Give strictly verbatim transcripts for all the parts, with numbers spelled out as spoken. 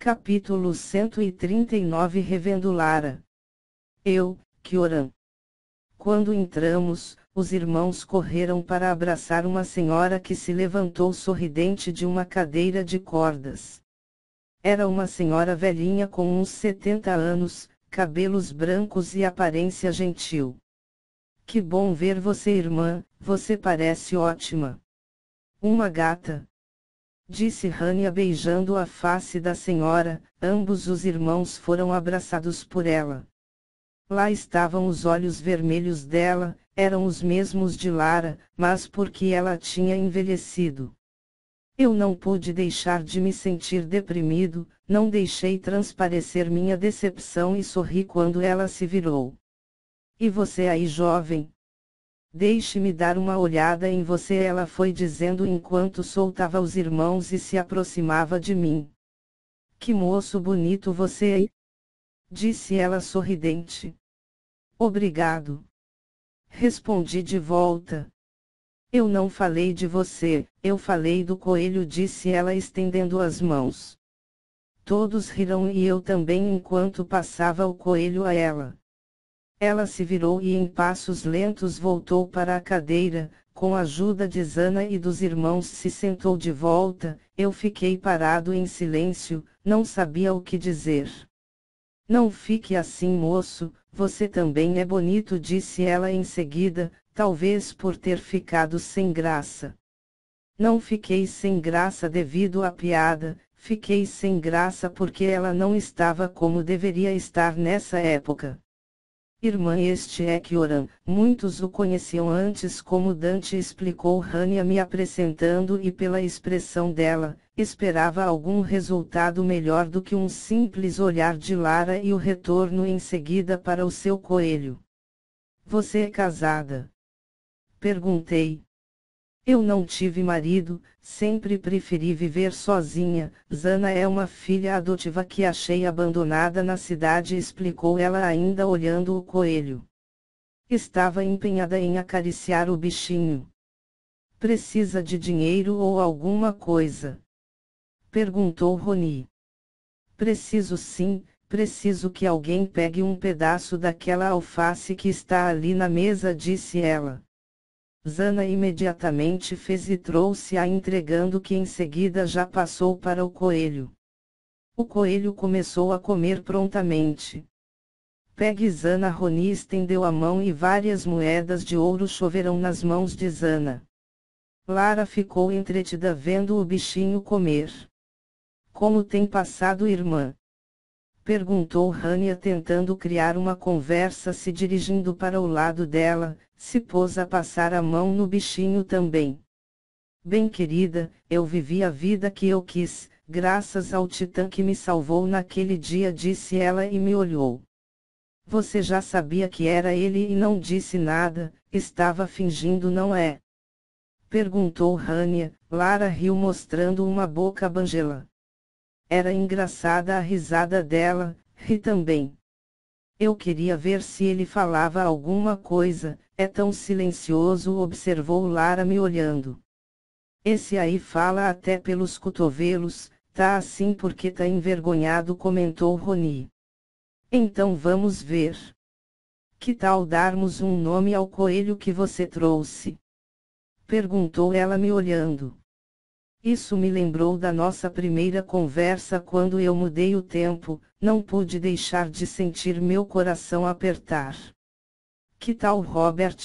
Capítulo cento e trinta e nove Revendo Lara. Eu, Kyoran. Quando entramos, os irmãos correram para abraçar uma senhora que se levantou sorridente de uma cadeira de cordas. Era uma senhora velhinha com uns setenta anos, cabelos brancos e aparência gentil. Que bom ver você, irmã, você parece ótima. Uma gata. Disse Rania beijando a face da senhora. Ambos os irmãos foram abraçados por ela. Lá estavam os olhos vermelhos dela, eram os mesmos de Lara, mas porque ela tinha envelhecido. Eu não pude deixar de me sentir deprimido, não deixei transparecer minha decepção e sorri quando ela se virou. E você aí, jovem? Deixe-me dar uma olhada em você, ela foi dizendo enquanto soltava os irmãos e se aproximava de mim. Que moço bonito você é, disse ela sorridente. Obrigado. Respondi de volta. Eu não falei de você, eu falei do coelho, disse ela estendendo as mãos. Todos riram e eu também enquanto passava o coelho a ela. Ela se virou e em passos lentos voltou para a cadeira, com a ajuda de Zana e dos irmãos se sentou de volta. Eu fiquei parado em silêncio, não sabia o que dizer. Não fique assim, moço, você também é bonito, disse ela em seguida, talvez por ter ficado sem graça. Não fiquei sem graça devido à piada, fiquei sem graça porque ela não estava como deveria estar nessa época. Irmã, este é Kyoran, muitos o conheciam antes como Dante, explicou Rania me apresentando, e pela expressão dela, esperava algum resultado melhor do que um simples olhar de Lara e o retorno em seguida para o seu coelho. Você é casada? Perguntei. Eu não tive marido, sempre preferi viver sozinha. Zana é uma filha adotiva que achei abandonada na cidade, explicou ela ainda olhando o coelho. Estava empenhada em acariciar o bichinho. Precisa de dinheiro ou alguma coisa? Perguntou Roni. Preciso sim, preciso que alguém pegue um pedaço daquela alface que está ali na mesa, disse ela. Zana imediatamente fez e trouxe-a, entregando que em seguida já passou para o coelho. O coelho começou a comer prontamente. Pegue, Zana. Roni estendeu a mão e várias moedas de ouro choveram nas mãos de Zana. Lara ficou entretida vendo o bichinho comer. Como tem passado, irmã? Perguntou Rania tentando criar uma conversa, se dirigindo para o lado dela, se pôs a passar a mão no bichinho também. Bem, querida, eu vivi a vida que eu quis, graças ao Titã que me salvou naquele dia, disse ela e me olhou. Você já sabia que era ele e não disse nada, estava fingindo, não é? Perguntou Rania. Lara riu mostrando uma boca bangela. Era engraçada a risada dela, ri também. Eu queria ver se ele falava alguma coisa, é tão silencioso, observou Lara me olhando. Esse aí fala até pelos cotovelos, tá assim porque tá envergonhado, comentou Roni. Então vamos ver. Que tal darmos um nome ao coelho que você trouxe? Perguntou ela me olhando. Isso me lembrou da nossa primeira conversa quando eu mudei o tempo, não pude deixar de sentir meu coração apertar. Que tal Robert?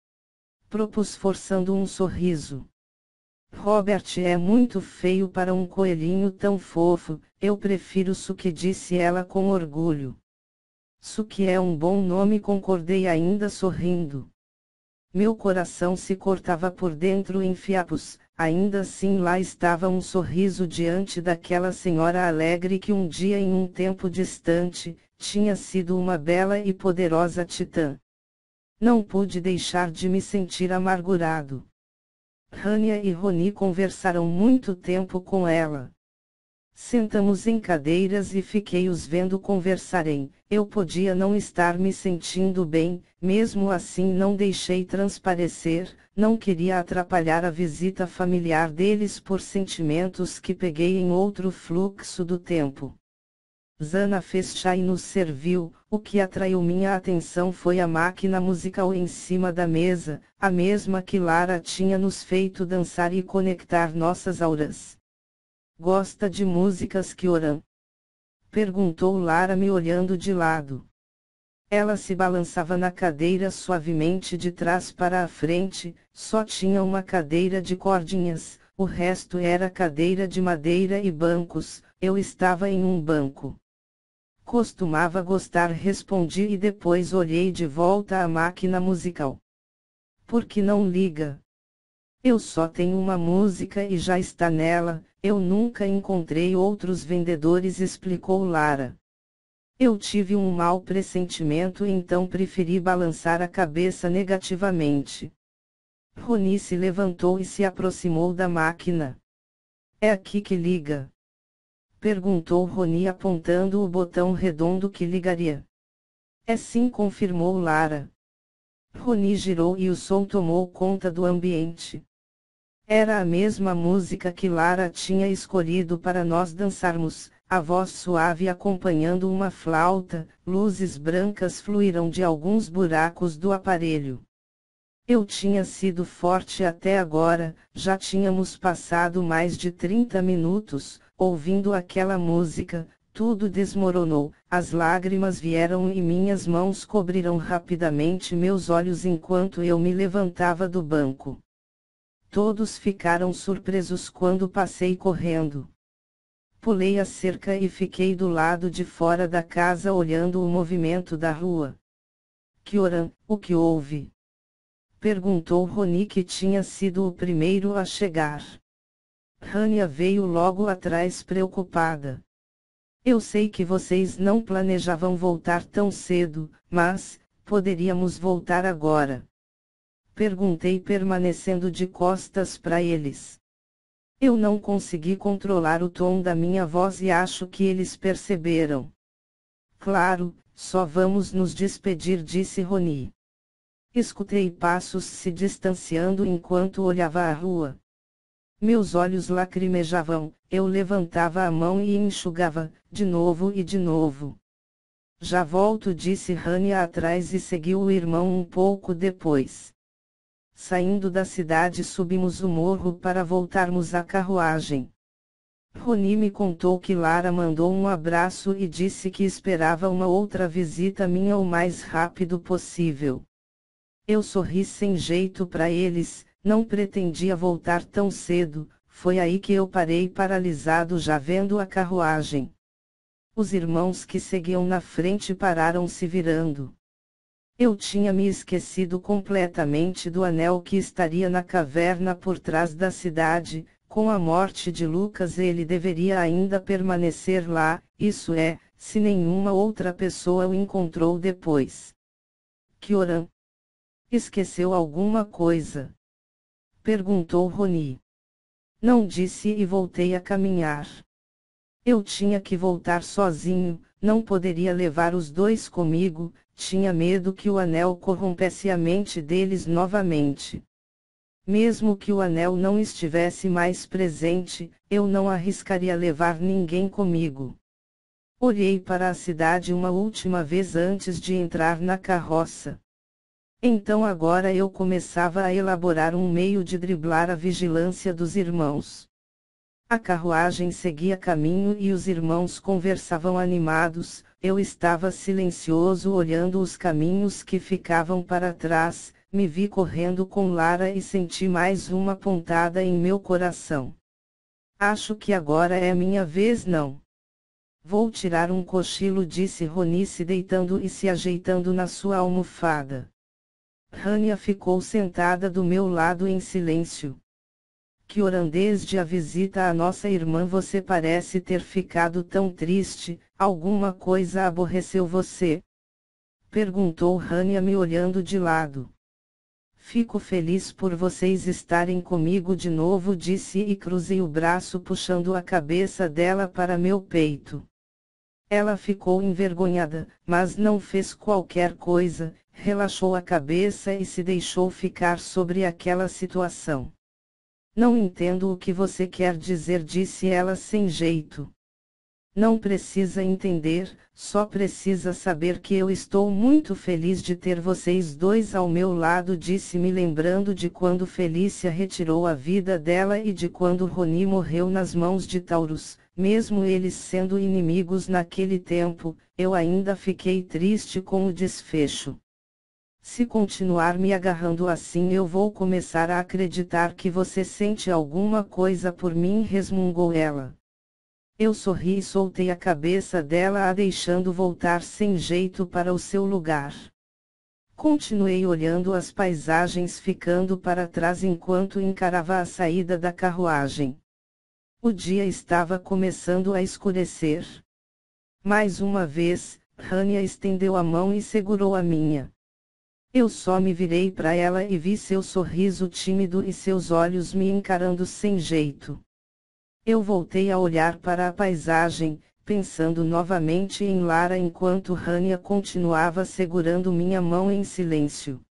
Propus forçando um sorriso. Robert é muito feio para um coelhinho tão fofo, eu prefiro Suki, disse ela com orgulho. Suki é um bom nome, concordei ainda sorrindo. Meu coração se cortava por dentro em fiapos, ainda assim lá estava um sorriso diante daquela senhora alegre que um dia em um tempo distante, tinha sido uma bela e poderosa titã. Não pude deixar de me sentir amargurado. Rania e Roni conversaram muito tempo com ela. Sentamos em cadeiras e fiquei os vendo conversarem. Eu podia não estar me sentindo bem, mesmo assim não deixei transparecer, não queria atrapalhar a visita familiar deles por sentimentos que peguei em outro fluxo do tempo. Zana fez chá e nos serviu. O que atraiu minha atenção foi a máquina musical em cima da mesa, a mesma que Lara tinha nos feito dançar e conectar nossas auras. Gosta de músicas, Kyoran? Perguntou Lara me olhando de lado. Ela se balançava na cadeira suavemente de trás para a frente, só tinha uma cadeira de cordinhas, o resto era cadeira de madeira e bancos, eu estava em um banco. Costumava gostar, respondi e depois olhei de volta à máquina musical. Por que não liga? Eu só tenho uma música e já está nela, eu nunca encontrei outros vendedores, explicou Lara. Eu tive um mau pressentimento, então preferi balançar a cabeça negativamente. Roni se levantou e se aproximou da máquina. É aqui que liga? Perguntou Roni apontando o botão redondo que ligaria. É sim, confirmou Lara. Roni girou e o som tomou conta do ambiente. Era a mesma música que Lara tinha escolhido para nós dançarmos, a voz suave acompanhando uma flauta, luzes brancas fluíram de alguns buracos do aparelho. Eu tinha sido forte até agora, já tínhamos passado mais de trinta minutos, ouvindo aquela música, tudo desmoronou, as lágrimas vieram e minhas mãos cobriram rapidamente meus olhos enquanto eu me levantava do banco. Todos ficaram surpresos quando passei correndo. Pulei a cerca e fiquei do lado de fora da casa olhando o movimento da rua. Kyoran, o que houve? Perguntou Roni, que tinha sido o primeiro a chegar. Rania veio logo atrás preocupada. Eu sei que vocês não planejavam voltar tão cedo, mas, poderíamos voltar agora? Perguntei permanecendo de costas para eles. Eu não consegui controlar o tom da minha voz e acho que eles perceberam. Claro, só vamos nos despedir, disse Roni. Escutei passos se distanciando enquanto olhava a rua. Meus olhos lacrimejavam, eu levantava a mão e enxugava, de novo e de novo. Já volto, disse Rania atrás e seguiu o irmão um pouco depois. Saindo da cidade subimos o morro para voltarmos à carruagem. Roni me contou que Lara mandou um abraço e disse que esperava uma outra visita minha o mais rápido possível. Eu sorri sem jeito para eles, não pretendia voltar tão cedo, foi aí que eu parei paralisado já vendo a carruagem. Os irmãos que seguiam na frente pararam se virando. Eu tinha me esquecido completamente do anel que estaria na caverna por trás da cidade, com a morte de Lucas ele deveria ainda permanecer lá, isso é, se nenhuma outra pessoa o encontrou depois. Kyoran. Esqueceu alguma coisa? Perguntou Roni. Não disse e voltei a caminhar. Eu tinha que voltar sozinho, não poderia levar os dois comigo, tinha medo que o anel corrompesse a mente deles novamente. Mesmo que o anel não estivesse mais presente, eu não arriscaria levar ninguém comigo. Olhei para a cidade uma última vez antes de entrar na carroça. Então agora eu começava a elaborar um meio de driblar a vigilância dos irmãos. A carruagem seguia caminho e os irmãos conversavam animados, eu estava silencioso olhando os caminhos que ficavam para trás, me vi correndo com Lara e senti mais uma pontada em meu coração. Acho que agora é minha vez, não. Vou tirar um cochilo, disse Roni se deitando e se ajeitando na sua almofada. Rania ficou sentada do meu lado em silêncio. Kyoran, desde a visita à nossa irmã você parece ter ficado tão triste, alguma coisa aborreceu você? Perguntou Rania me olhando de lado. Fico feliz por vocês estarem comigo de novo, disse e cruzei o braço puxando a cabeça dela para meu peito. Ela ficou envergonhada, mas não fez qualquer coisa, relaxou a cabeça e se deixou ficar sobre aquela situação. Não entendo o que você quer dizer, disse ela sem jeito. Não precisa entender, só precisa saber que eu estou muito feliz de ter vocês dois ao meu lado, disse-me, lembrando de quando Felícia retirou a vida dela e de quando Roni morreu nas mãos de Taurus. Mesmo eles sendo inimigos naquele tempo, eu ainda fiquei triste com o desfecho. Se continuar me agarrando assim, eu vou começar a acreditar que você sente alguma coisa por mim, resmungou ela. Eu sorri e soltei a cabeça dela, a deixando voltar sem jeito para o seu lugar. Continuei olhando as paisagens ficando para trás enquanto encarava a saída da carruagem. O dia estava começando a escurecer. Mais uma vez, Rania estendeu a mão e segurou a minha. Eu só me virei para ela e vi seu sorriso tímido e seus olhos me encarando sem jeito. Eu voltei a olhar para a paisagem, pensando novamente em Lara enquanto Rania continuava segurando minha mão em silêncio.